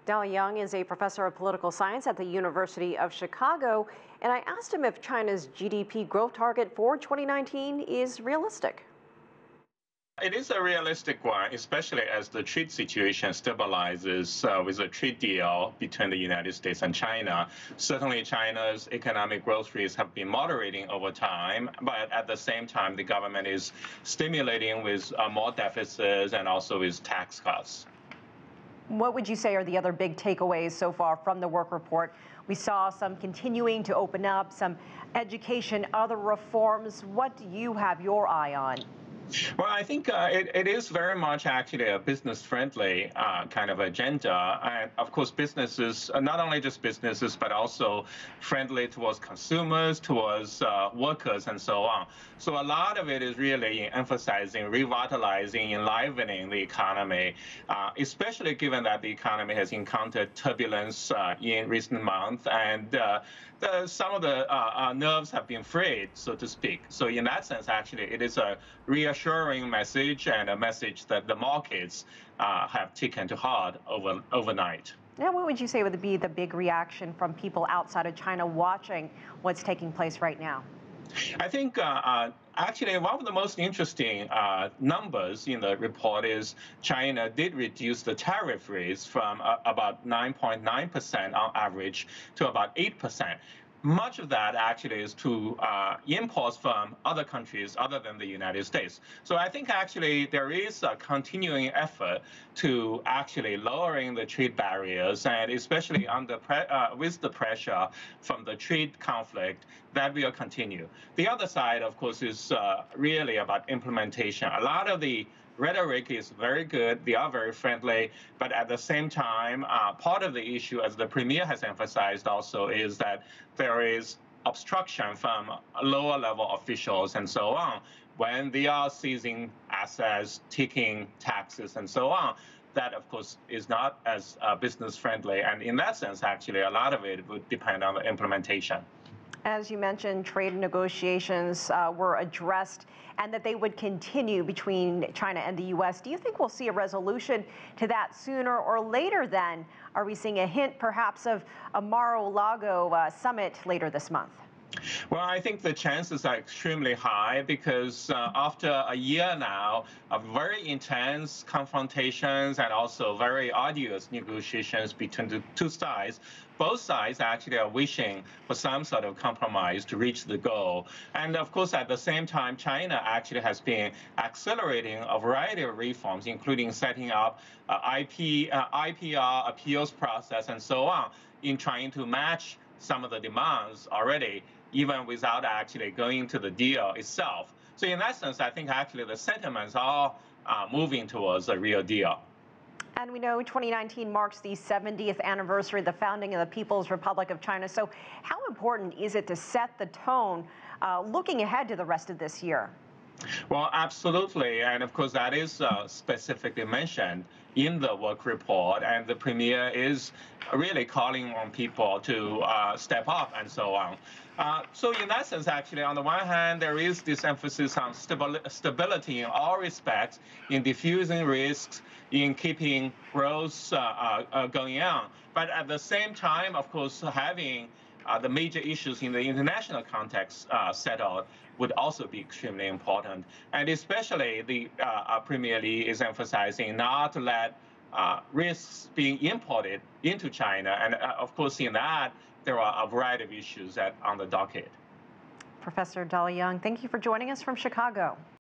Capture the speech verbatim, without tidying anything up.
Dal Young is a professor of political science at the University of Chicago, and I asked him if China's G D P growth target for twenty nineteen is realistic. It is a realistic one, especially as the trade situation stabilizes uh, with a trade deal between the United States and China. Certainly, China's economic growth rates have been moderating over time, but at the same time, the government is stimulating with uh, more deficits and also with tax cuts. What would you say are the other big takeaways so far from the work report? We saw some continuing to open up, some education, other reforms. What do you have your eye on? Well, I think uh, it, it is very much actually a business-friendly uh, kind of agenda. And of course, businesses, uh, not only just businesses, but also friendly towards consumers, towards uh, workers, and so on. So a lot of it is really emphasizing, revitalizing, enlivening the economy, uh, especially given that the economy has encountered turbulence uh, in recent months. And uh, the, some of the uh, uh, nerves have been frayed, so to speak. So in that sense, actually, it is a reassuring message and a message that the markets uh, have taken to heart over, overnight. Now, what would you say would be the big reaction from people outside of China watching what's taking place right now? I think uh, uh, actually one of the most interesting uh, numbers in the report is China did reduce the tariff rates from uh, about nine point nine percent on average to about eight percent. Much of that actually is to uh, imports from other countries other than the United States. So I think actually there is a continuing effort to actually lowering the trade barriers, and especially under pre uh, with the pressure from the trade conflict, that will continue. The other side, of course, is uh, really about implementation. A lot of the rhetoric is very good. They are very friendly. But at the same time, uh, part of the issue, as the premier has emphasized also, is that there is obstruction from lower level officials and so on when they are seizing assets, taking taxes and so on. That, of course, is not as uh, business friendly. And in that sense, actually, a lot of it would depend on the implementation. As you mentioned, trade negotiations uh, were addressed and that they would continue between China and the U S. Do you think we'll see a resolution to that sooner or later then? Are we seeing a hint perhaps of a Mar-a-Lago uh, summit later this month? Well, I think the chances are extremely high because uh, after a year now of very intense confrontations and also very arduous negotiations between the two sides, both sides actually are wishing for some sort of compromise to reach the goal. And of course, at the same time, China actually has been accelerating a variety of reforms, including setting up uh, I P, uh, I P R appeals process and so on, in trying to match some of the demands already, even without actually going to the deal itself. So in that sense, I think actually the sentiments are uh, moving towards a real deal. And we know twenty nineteen marks the seventieth anniversary of the founding of the People's Republic of China. So how important is it to set the tone uh, looking ahead to the rest of this year? Well, absolutely. And of course, that is uh, specifically mentioned in the work report. And the premier is really calling on people to uh, step up and so on. Uh, so in that sense, actually, on the one hand, there is this emphasis on stabi stability in all respects, in diffusing risks, in keeping growth uh, uh, going on. But at the same time, of course, having Uh, the major issues in the international context uh, settled would also be extremely important. And especially the uh, uh, Premier Li is emphasizing not to let uh, risks being imported into China. And uh, of course, in that, there are a variety of issues that on the docket. Professor Dal Young, thank you for joining us from Chicago.